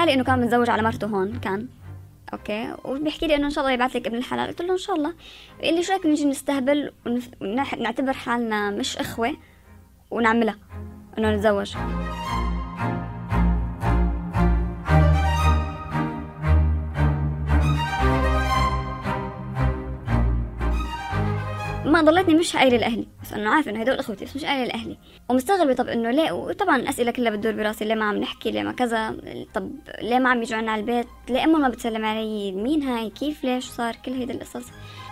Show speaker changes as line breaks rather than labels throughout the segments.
حكى لي انه كان متزوج على مرته هون كان اوكي، وبيحكي لي انه ان شاء الله يبعث لك ابن الحلال. قلت له ان شاء الله. قال لي شو رايك نيجي نستهبل ونعتبر حالنا مش اخوه ونعملها انه نتزوج. ما ضلتني مش قايله لاهلي، بس انه عارف انه هدول اخوتي، بس مش قايله لاهلي. ومستغربه طب انه ليه، وطبعا الاسئله كلها بتدور براسي، ليه ما عم نحكي، ليه ما كذا، طب ليه ما عم يجوا عنا على البيت، ليه امه ما بتسلم علي، مين هاي، كيف، ليش صار كل هيدا القصص.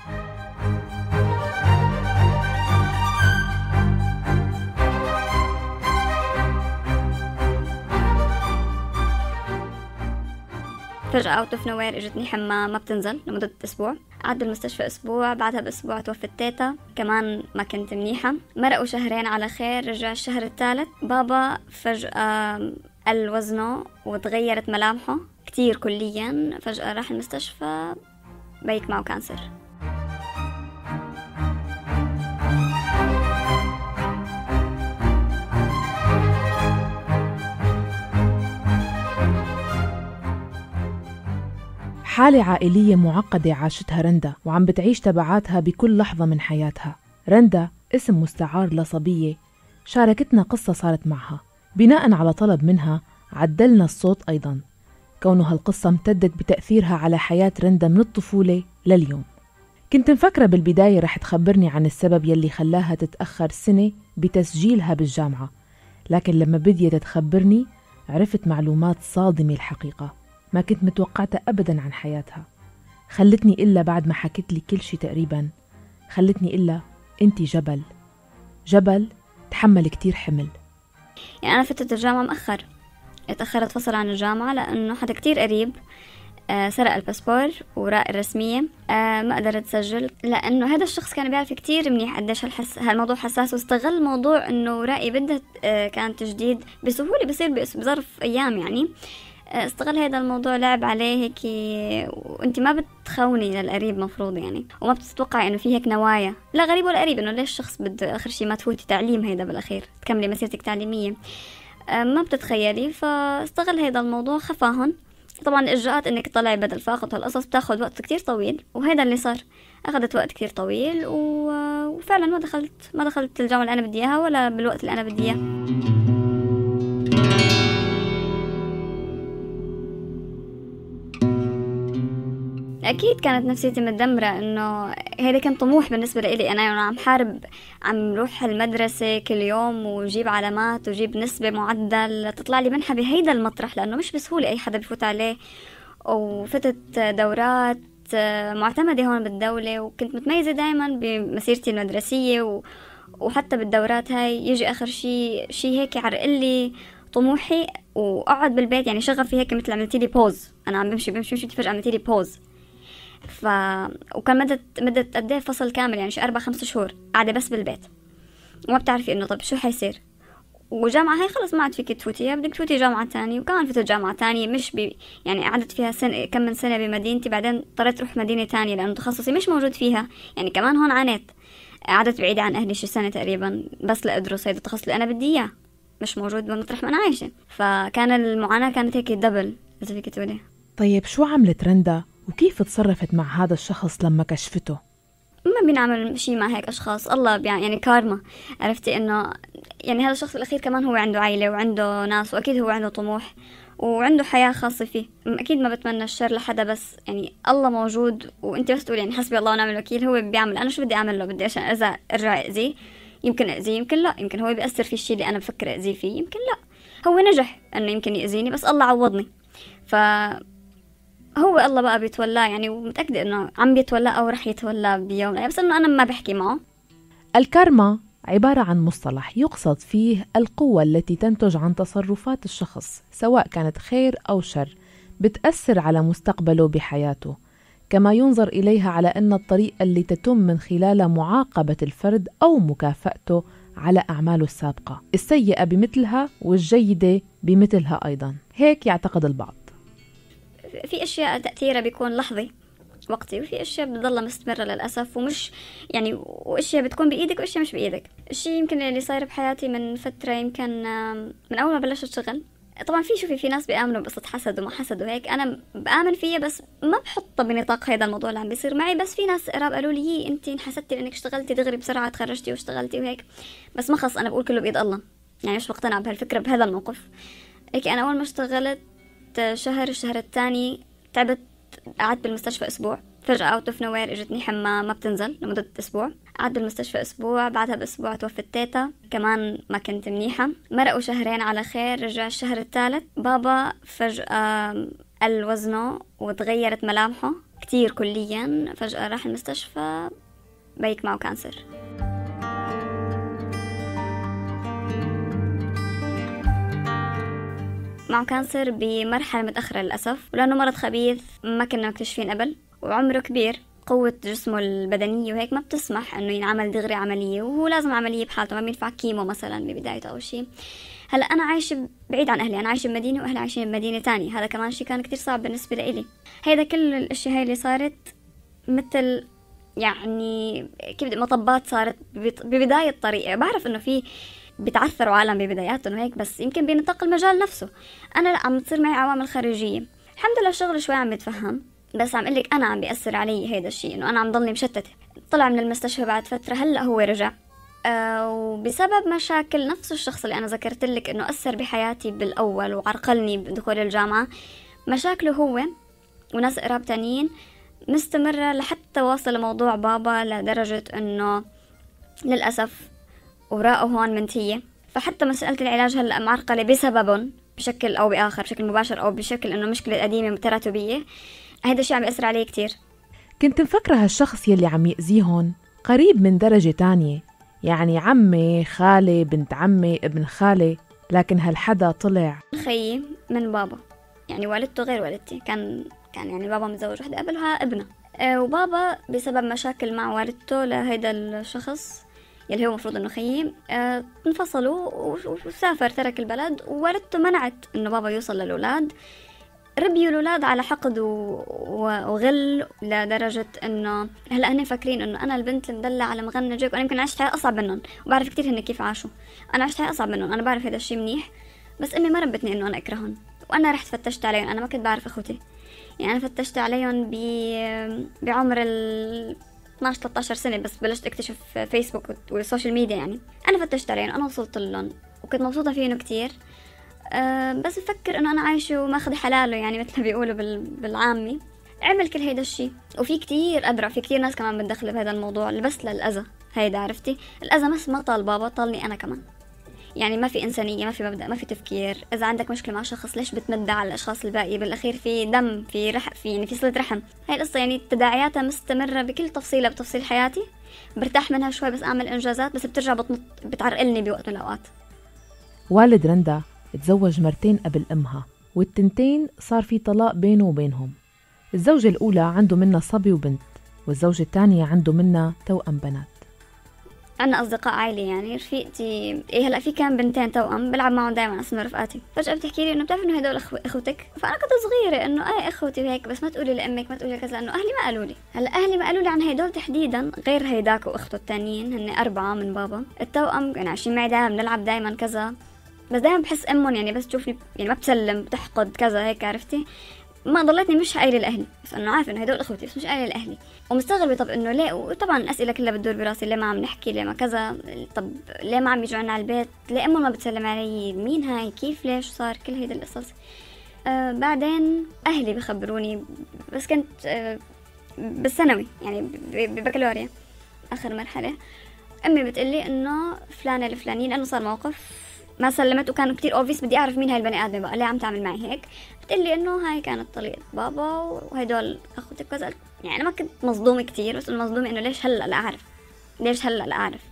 فجأة اوت اوف نوير اجتني حمى ما بتنزل لمدة اسبوع. قعدت بالمستشفى اسبوع، بعدها باسبوع توفت تيتا، كمان ما كنت منيحة. مرقوا شهرين على خير، رجع الشهر الثالث بابا فجأة قل وزنه وتغيرت ملامحه كتير كليا. فجأة راح المستشفى بيك معه كانسر.
حالة عائلية معقدة عاشتها رندا، وعم بتعيش تبعاتها بكل لحظة من حياتها. رندا اسم مستعار لصبية شاركتنا قصة صارت معها. بناء على طلب منها عدلنا الصوت أيضا، كونه هالقصة امتدت بتأثيرها على حياة رندا من الطفولة لليوم. كنت مفكرة بالبداية رح تخبرني عن السبب يلي خلاها تتأخر سنة بتسجيلها بالجامعة، لكن لما بديت تخبرني عرفت معلومات صادمة الحقيقة ما كنت متوقعتها أبداً عن حياتها. خلتني إلا بعد ما حكيت لي كل شي تقريباً، خلتني إلا أنتي جبل تحمل كتير حمل.
يعني أنا فتت الجامعة مأخر، اتأخرت فصل عن الجامعة لأنه حدا كتير قريب سرق الباسبور وراء الرسمية. ما قدرت أسجل لأنه هذا الشخص كان بيعرف كتير منيح قديش هالموضوع حساس، واستغل موضوع إنه رأي بدها كان تجديد بسهولة بيصير بظرف أيام. يعني استغل هذا الموضوع، لعب عليه هيك، وانت ما بتخوني للقريب مفروض يعني، وما بتتوقعي انه في هيك نوايا، لا غريب ولا قريب، انه ليش الشخص بده اخر شيء ما تفوتي تعليم، هيدا بالاخير تكملي مسيرتك التعليميه، ما بتتخيلي. فاستغل هذا الموضوع، خفاهن. طبعا الاجراءات انك تطلعي بدل فاقد هالقصص بتاخذ وقت كتير طويل، وهذا اللي صار، اخذت وقت كتير طويل، وفعلا ما دخلت الجامعه اللي انا بدي اياها ولا بالوقت اللي انا بدي اياه. أكيد كانت نفسيتي متدمرة، إنه هذا كان طموح بالنسبة لي أنا عم حارب، عم روح المدرسة كل يوم وجيب علامات وجيب نسبة معدل تطلع لي منحة بهيدا المطرح، لأنه مش بسهولة أي حدا بفوت عليه. وفتت دورات معتمدة هون بالدولة، وكنت متميزة دايما بمسيرتي المدرسية، وحتى بالدورات هاي يجي آخر شي هيك يعرقلي طموحي وأقعد بالبيت. يعني شغفي هيك مثل عملتيلي بوز، أنا عم بمشي فجأة عملتيلي بوز. وكان مدت قد ايه فصل كامل، يعني 4-5 شهور قاعدة بس بالبيت وما بتعرفي انه طب شو حيصير. وجامعة هاي خلص ما عاد فيك تفوتيها، بدك تفوتي جامعة تانية. وكمان فتت جامعة تانية مش يعني قعدت فيها كم من سنة بمدينتي، بعدين اضطريت اروح مدينة تانية لانه تخصصي مش موجود فيها. يعني كمان هون عانيت، قعدت بعيدة عن اهلي 1 سنة تقريبا بس لادرس هيدا التخصص اللي انا بدي اياه، مش موجود بمطرح ما انا عايشة. فكان المعاناة كانت هيك دبل اذا فيك تقولي.
طيب شو عملت رندا وكيف تصرفت مع هذا الشخص لما كشفته؟
ما بنعمل شيء مع هيك أشخاص، الله يعني كارما. عرفتي إنه يعني هذا الشخص بالأخير كمان هو عنده عائلة وعنده ناس، وأكيد هو عنده طموح وعنده حياة خاصة فيه. أكيد ما بتمنى الشر لحدا، بس يعني الله موجود وأنت بس تقول يعني حسبي الله ونعم الوكيل. هو بيعمل، أنا شو بدي أعمل له؟ بدي عشان إذا أرجع أذيه؟ يمكن أذيه يمكن لا، يمكن هو بيأثر في الشيء اللي أنا بفكر أذيه فيه، يمكن لا. هو نجح إنه يمكن يأذيني بس الله عوضني، هو الله بقى بيتولاه يعني، ومتأكدة إنه عم بيتولاه أو رح يتولاه بيوم، بس إنه أنا ما بحكي معه.
الكارما عبارة عن مصطلح يقصد فيه القوة التي تنتج عن تصرفات الشخص سواء كانت خير أو شر بتأثر على مستقبله بحياته، كما ينظر إليها على أن الطريقة اللي تتم من خلال معاقبة الفرد أو مكافأته على أعماله السابقة، السيئة بمثلها والجيدة بمثلها أيضا، هيك يعتقد البعض.
في أشياء تأثيرها بيكون لحظي وقتي، وفي أشياء بتضل مستمرة للأسف، ومش يعني، وأشياء بتكون بإيدك وأشياء مش بإيدك. الشيء يمكن اللي صاير بحياتي من فترة، يمكن من أول ما بلشت شغل طبعا في ناس بيآمنوا بقصة حسد وما حسد وهيك، أنا بآمن فيها بس ما بحطها بنطاق هذا الموضوع اللي عم بيصير معي. بس في ناس قراب قالوا لي أنت انحسدتي لأنك اشتغلتي دغري بسرعة تخرجتي واشتغلتي وهيك، بس ما خص، أنا بقول كله بإيد الله، يعني مش مقتنعة بهالفكرة بهذا الموقف. هيك أنا أول ما اشتغلت الشهر الثاني تعبت، قعدت بالمستشفى أسبوع، فجأة اوت اوف نوير اجتني حمى ما بتنزل لمدة أسبوع. قعدت بالمستشفى أسبوع، بعدها بأسبوع توفت تيتا، كمان ما كنت منيحة. مرقوا شهرين على خير، رجع الشهر الثالث بابا فجأة قل وزنه وتغيرت ملامحه كتير كليا، فجأة راح المستشفى بيك معه كانسر. معه كانسر بمرحلة متأخرة للأسف، ولأنه مرض خبيث ما كنا مكتشفين قبل، وعمره كبير، قوة جسمه البدنية وهيك ما بتسمح انه ينعمل دغري عملية، وهو لازم عملية بحالته، ما بينفع كيمو مثلا ببدايته او شيء. هلا انا عايشة بعيد عن اهلي، انا عايشة بمدينة واهلي عايشين بمدينة تانية، هذا كمان شيء كان كتير صعب بالنسبة لإلي. هيدا كل الاشياء هاي اللي صارت مثل يعني كيف مطبات صارت ببداية الطريق. بعرف انه في بتعثروا عالم ببداياتهم وهيك، بس يمكن بنطاق المجال نفسه انا لا، عم تصير معي عوامل خارجية. الحمد لله الشغل شوي عم بيتفهم، بس عم قلك أنا عم بيأثر علي هيدا الشيء، إنه أنا عم ضلني مشتتة. طلع من المستشفى بعد فترة، هلأ هو رجع وبسبب مشاكل نفس الشخص اللي أنا ذكرت لك إنه أثر بحياتي بالأول وعرقلني بدخول الجامعة، مشاكله هو وناس قراب تانيين مستمرة لحتى واصل موضوع بابا لدرجة إنه للأسف وراءه هون منتية. فحتى مسألة العلاج هلأ معرقلة بسببهم بشكل أو بآخر، بشكل مباشر أو بشكل إنه مشكلة قديمة تراتبية. هيدا الشيء عم يأثر عليه كتير.
كنت مفكرة هالشخص يلي عم يأذيهن قريب من درجة تانية، يعني عمي، خالي، بنت عمي، ابن خالي، لكن هالحدا طلع
خيي من بابا، يعني والدته غير والدتي، كان يعني بابا متزوج وحدة قبلها ابنه. وبابا بسبب مشاكل مع والدته لهيدا الشخص يلي هو مفروض انه خيي، انفصلوا وسافر ترك البلد، ووالدته منعت انه بابا يوصل للأولاد. ربيوا الأولاد على حقد وغل لدرجة إنه هلأ هن فاكرين إنه أنا البنت المدلعة المغنجة، وأنا يمكن عشت حياة أصعب منهم، وبعرف كتير هن كيف عاشوا. أنا عشت حياة أصعب منهم، أنا بعرف هذا الشيء منيح، بس أمي ما ربتني إنه أنا أكرههم. وأنا رحت فتشت عليهم، أنا ما كنت بعرف أخوتي، يعني أنا فتشت عليهم بعمر 12-13 سنة، بس بلشت أكتشف فيسبوك والسوشيال ميديا. يعني أنا فتشت عليهم، أنا وصلت لهم وكنت مبسوطة فيهم كتير. بس بفكر انه انا عايشه وماخذ حلاله، يعني مثل ما بيقولوا بالعامي. عمل كل هيدا الشيء، وفي كتير أدرى، في كتير ناس كمان متدخلة بهذا الموضوع بس للأذى. هيدا عرفتي الأذى ما طال بابا، طالني أنا كمان. يعني ما في إنسانية، ما في مبدأ، ما في تفكير. إذا عندك مشكلة مع شخص ليش بتمد على الأشخاص الباقية؟ بالأخير في دم، في يعني في صلة رحم. هاي القصة يعني تداعياتها مستمرة بكل تفصيلة بتفصيل حياتي. برتاح منها شوي بس أعمل إنجازات، بس بترجع بتعرقلني بوقت من الأوقات.
والد رندا تزوج مرتين قبل أمها، والتنتين صار في طلاق بينه وبينهم. الزوجة الأولى عنده منها صبي وبنت، والزوجة الثانية عنده منها توأم بنات.
عنا أصدقاء عائلة، يعني رفيقتي هلا في كان بنتين توأم بلعب معهم دائما، اسمه رفقاتي. فجأة بتحكي لي إنه بتعرف إنه هدول أخوتك؟ فأنا كنت صغيرة إنه أخوتي وهيك، بس ما تقولي لأمك، ما تقولي كذا، إنه أهلي ما قالوا لي. هلا أهلي ما قالوا لي عن هدول تحديدا، غير هيداك وأخته التانيين، هن 4 من بابا. التوأم يعني عايشين معي دائما، بنلعب دائما كذا، بس دائما بحس أمهم يعني بس تشوفني يعني ما بتسلم، بتحقد كذا هيك، عرفتي. ما ضلتني مش قايله لاهلي، بس انه عارفه انه هدول اخوتي، بس مش قايله لاهلي. ومستغربه طب انه ليه، وطبعا الاسئله كلها بتدور براسي، ليه ما عم نحكي، ليه ما كذا، طب ليه ما عم يجوا عنا على البيت، ليه امه ما بتسلم علي، مين هاي، كيف، ليش صار كل هيدا القصص. بعدين اهلي بخبروني، بس كنت بالثانوي يعني ببكالوريا اخر مرحله. امي بتقلي انه فلانه الفلانيه، لانه صار موقف ما سلمت وكان كتير اوفيس، بدي اعرف مين هاي البني ادمه بقى، ليه عم تعمل معي هيك. بتقلي انه هاي كانت طليقة بابا وهدول اخوتك كذا. يعني انا ما كنت مصدومه كتير، بس المصدومه انه ليش هلا لا اعرف، ليش هلا لا اعرف.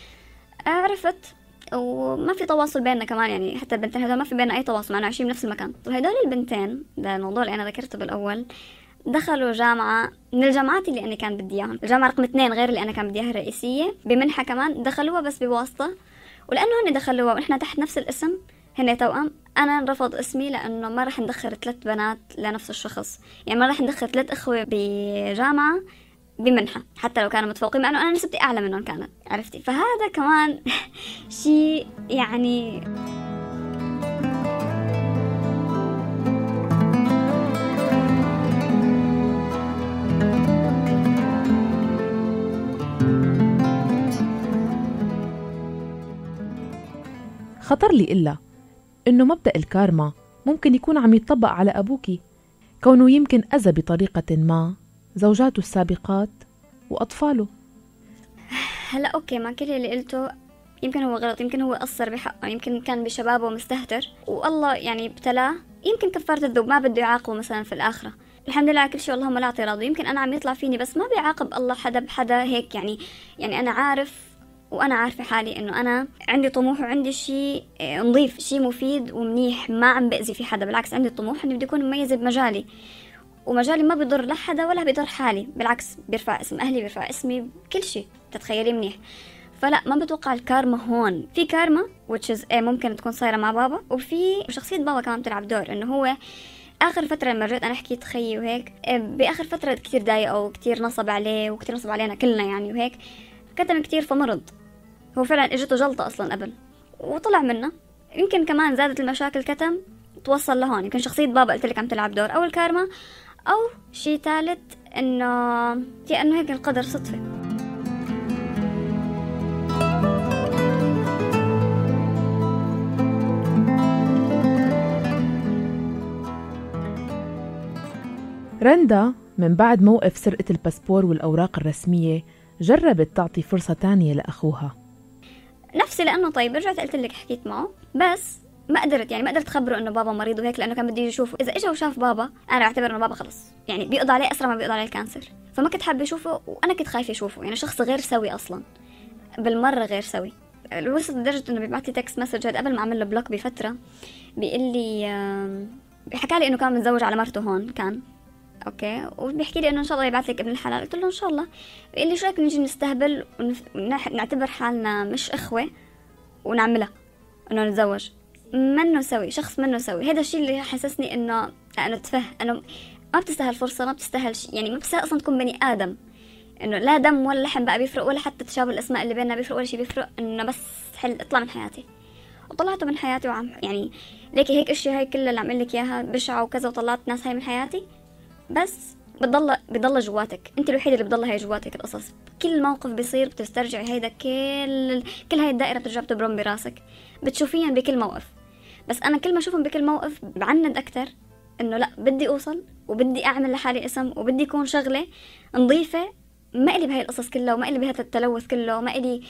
عرفت، وما في تواصل بيننا كمان، يعني حتى البنتين هدول ما في بيننا اي تواصل، معنا عايشين بنفس المكان. وهدول البنتين، ده الموضوع اللي انا ذكرته بالاول، دخلوا جامعة من الجامعات اللي انا كان بدي اياهم، الجامعة رقم 2 غير اللي انا كان بدي اياها الرئيسية، بمنحة كمان دخلوها بس بواسطة. ولانه هن دخلوها ونحن تحت نفس الاسم، هن توأم، انا رفض اسمي لانه ما راح ندخل 3 بنات لنفس الشخص، يعني ما راح ندخل 3 اخوة بجامعة بمنحة حتى لو كانوا متفوقين، مع انه انا نسبتي اعلى منهم كانت، عرفتي. فهذا كمان شيء يعني
خطر لي إلا إنه مبدأ الكارما ممكن يكون عم يطبق على أبوكي، كونه يمكن أذى بطريقة ما زوجاته السابقات وأطفاله.
هلا أوكي، ما كل اللي قلته يمكن هو غلط، يمكن هو قصر بحقه، يمكن كان بشبابه مستهتر والله يعني ابتلاه، يمكن كفارة الذنوب ما بده يعاقبه مثلا في الآخرة. الحمد لله على كل شيء والله لا اعتراض. يمكن أنا عم يطلع فيني بس ما بيعاقب الله حدا بحدا هيك، يعني أنا عارف وأنا عارفة حالي إنه أنا عندي طموح وعندي شيء نظيف، شيء مفيد ومنيح، ما عم بأذي في حدا، بالعكس عندي طموح إني بدي أكون مميزة بمجالي، ومجالي ما بيضر لحدا ولا بيضر حالي، بالعكس بيرفع اسم أهلي، بيرفع اسمي، كل شيء تتخيلي منيح. فلا ما بتوقع الكارما هون. في كارما which is ممكن تكون صايرة مع بابا، وفي شخصية بابا كمان بتلعب دور، إنه هو آخر فترة لما رجعت أنا حكيت خيي وهيك، بآخر فترة كتير ضايقه وكتير نصب عليه وكتير نصب علينا كلنا يعني، وهيك كتم كتير فمرض. هو فعلا اجته جلطة أصلا قبل وطلع منها، يمكن كمان زادت المشاكل كتم توصل لهون. يمكن شخصية بابا قلت لك عم تلعب دور، أو الكارما، أو شيء ثالث إنه هيك القدر صدفة.
رندا من بعد موقف سرقة الباسبور والأوراق الرسمية جربت تعطي فرصة تانية لأخوها
نفسي، لأنه طيب رجعت قلت لك حكيت معه بس ما قدرت أخبره إنه بابا مريض وهيك، لأنه كان بده يجي يشوفه. إذا إجا وشاف بابا أنا بعتبر إنه بابا خلص يعني بيقضي عليه أسرع ما بيقضي عليه الكانسر، فما كنت حابة أشوفه وأنا كنت خايفة أشوفه. يعني شخص غير سوي أصلا، بالمرة غير سوي. وصلت لدرجة إنه بيبعت لي تكست مسج هاد قبل ما أعمل له بلوك بفترة، بيقول لي بيحكى لي إنه كان متزوج على مرته هون كان اوكي، وبيحكي لي انه ان شاء الله يبعث لك ابن الحلال. قلت له ان شاء الله. بيقول لي شو رايك نيجي نستهبل ونعتبر حالنا مش اخوه ونعملها انه نتزوج. منه سوي، شخص منه سوي. هذا الشيء اللي حسسني انه انه ما بتستاهل فرصه، ما بتستاهل يعني ما بتستاهل اصلا تكون بني ادم. انه لا دم ولا لحم بقى بيفرق، ولا حتى تشابه الاسماء اللي بيننا بيفرق، ولا شيء بيفرق. انه بس اطلع من حياتي. وطلعته من حياتي، وعم يعني ليكي هيك اشياء هاي كلها اللي عم لك اياها بشعه وكذا، وطلعت ناس هاي من حياتي، بس بتضل جواتك. انت الوحيده اللي بتضل هاي جواتك القصص. كل موقف بيصير بتسترجعي هيدا، كل هاي الدائره بترجع بتبرم براسك، بتشوفيهم بكل موقف. بس انا كل ما اشوفهم بكل موقف بعند اكتر انه لا، بدي اوصل وبدي اعمل لحالي اسم وبدي يكون شغله نظيفه، ما إلي بهاي القصص كلها، وما إلي بهذا التلوث كله، وما إلي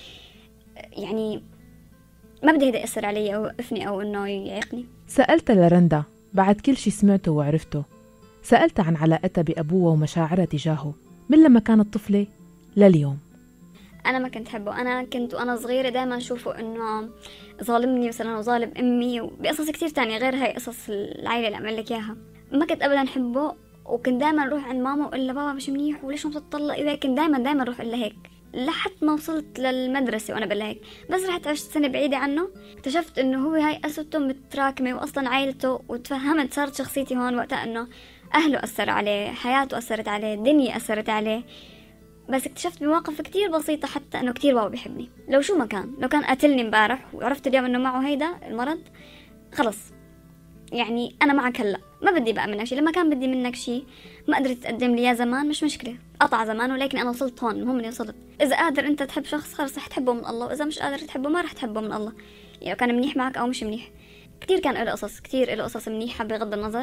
يعني ما بدي هيدا يأثر علي أو يوقفني أو إنه يعيقني.
سألت لرندا بعد كل شي سمعته وعرفته، سألت عن علاقتها بأبوها ومشاعرها تجاهه من لما كانت طفلة لليوم.
أنا ما كنت حبه. أنا كنت وأنا صغيرة دائما أشوفه إنه ظالمني مثلا، وظالم أمي، وبقصص كتير تانية غير هاي قصص العائلة اللي أعمل لك إياها. ما كنت أبدا حبه، وكنت دائما أروح عند ماما وأقول لها بابا مش منيح وليش ما بتطلقي وهيك. كنت دائما أروح أقول لها هيك لحد ما وصلت للمدرسة وأنا بقول لها هيك. بس رحت عشت سنة بعيدة عنه، اكتشفت إنه هو هاي قصته متراكمة، وأصلا عائلته، وتفهمت صارت شخصيتي هون وقتها إنه أهله أثر عليه، حياته أثرت عليه، الدنيا أثرت عليه. بس اكتشفت بمواقف كتير بسيطة حتى إنه كتير بابا بيحبني. لو شو ما كان، لو كان قاتلني امبارح وعرفت اليوم إنه معه هيدا المرض، خلص يعني أنا معك هلأ، ما بدي بقى منك شيء. لما كان بدي منك شيء ما قدرت تقدم لي يا زمان، مش مشكلة، قطع زمان، ولكن أنا وصلت هون، المهم إني وصلت. إذا قادر أنت تحب شخص خلص رح تحبه من الله، وإذا مش قادر تحبه ما رح تحبه من الله. يعني كان منيح معك أو مش منيح. كتير كان له قصص، كتير له قصص منيحة بغض النظر.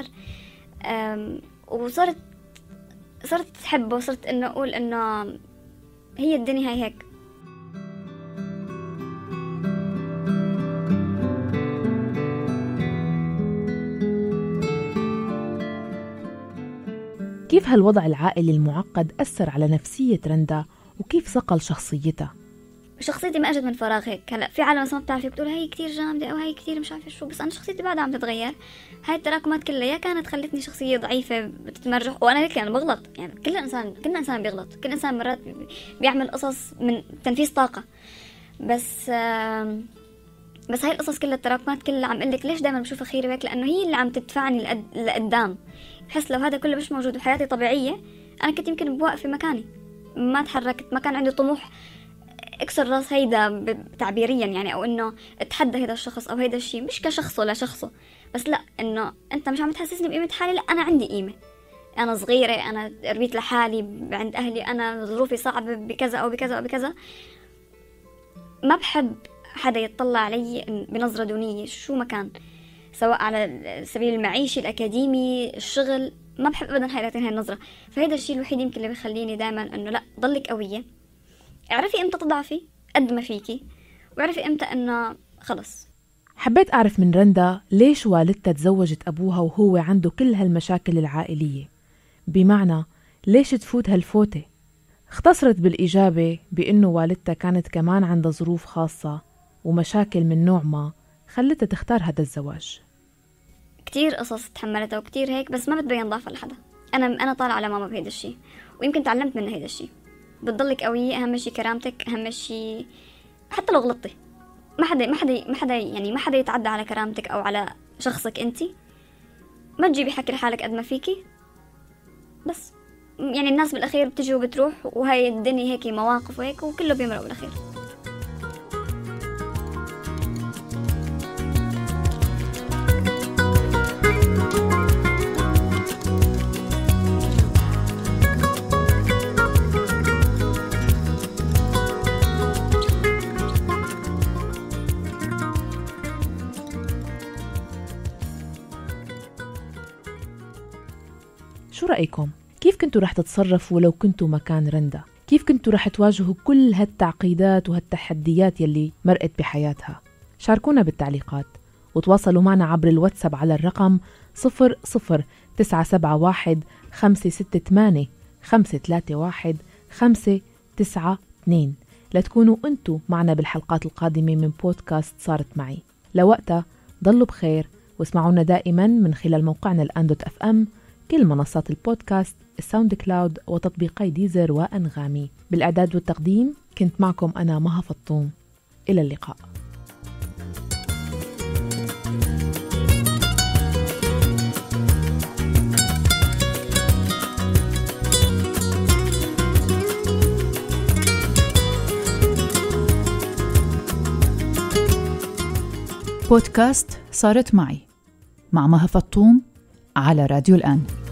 وصرت تحبه، وصرت إنه أقول إنه هي الدنيا هاي هيك.
كيف هالوضع العائلي المعقد أثر على نفسية رندا، وكيف صقل شخصيتها؟
شخصيتي ما اجت من فراغ هيك. هلا في عالم ما بتعرفي بتقول هاي كتير جامده او هاي كتير مش عارفه شو، بس انا شخصيتي بعدها عم تتغير. هاي التراكمات كلها يا كانت خلتني شخصيه ضعيفه بتتمرجح، وانا هيك انا بغلط. يعني كل انسان بيغلط، كل انسان مرات بيعمل قصص من تنفيذ طاقه. بس هاي القصص كلها، التراكمات كلها، عم قلك ليش دائما بشوف خيري هيك، لانه هي اللي عم تدفعني لقدام. بحس لو هذا كله مش موجود وحياتي طبيعيه، انا كنت يمكن بوقف في مكاني، ما تحركت، ما كان عندي طموح اكسر راس هيدا تعبيريا يعني، او انه اتحدى هيدا الشخص او هيدا الشيء، مش كشخصه لشخصه، بس لا، انه انت مش عم تحسسني بقيمه حالي. لا، انا عندي قيمه، انا صغيره، انا ربيت لحالي عند اهلي، انا ظروفي صعبه بكذا او بكذا او بكذا. ما بحب حدا يتطلع علي بنظرة دونية شو ما كان، سواء على السبيل المعيشي، الأكاديمي، الشغل. ما بحب أبدا هاي النظرة. فهذا الشيء الوحيد يمكن اللي بيخليني دائما إنه لا، ضلك قوية، اعرفي إمتى تضعفي قد ما فيكي، واعرفي إمتى إنه خلص.
حبيت أعرف من رندا ليش والدتها تزوجت أبوها وهو عنده كل هالمشاكل العائلية، بمعنى ليش تفوت هالفوتة. اختصرت بالإجابة بأنه والدتها كانت كمان عندها ظروف خاصة ومشاكل من نوع ما خلتها تختار هذا الزواج.
كتير قصص تحملتها وكتير هيك، بس ما بتبين ضعفها لحدا. أنا طالعة على ماما بهيدا الشيء، ويمكن تعلمت منها هيدا الشيء. بتضلك قوية، أهم شيء كرامتك، أهم شيء حتى لو غلطتي ما حدا يتعدى على كرامتك أو على شخصك أنتي. ما تجيبي حكي لحالك قد ما فيكي، بس يعني الناس بالأخير بتجي وبتروح، وهاي الدنيا هيك مواقف وهيك، وكله بيمرق بالأخير.
شو رأيكم؟ كيف كنتوا رح تتصرفوا لو كنتوا مكان رندا؟ كيف كنتوا رح تواجهوا كل هالتعقيدات وهالتحديات يلي مرقت بحياتها؟ شاركونا بالتعليقات وتواصلوا معنا عبر الواتساب على الرقم 00971 568 531 592 لتكونوا انتوا معنا بالحلقات القادمة من بودكاست صارت معي. لوقتها ضلوا بخير واسمعونا دائما من خلال موقعنا الآن.fm، كل منصات البودكاست، الساوند كلاود وتطبيقي ديزر وأنغامي. بالإعداد والتقديم كنت معكم أنا مها فطوم. إلى اللقاء.
بودكاست صارت معي مع مها فطوم على راديو الآن.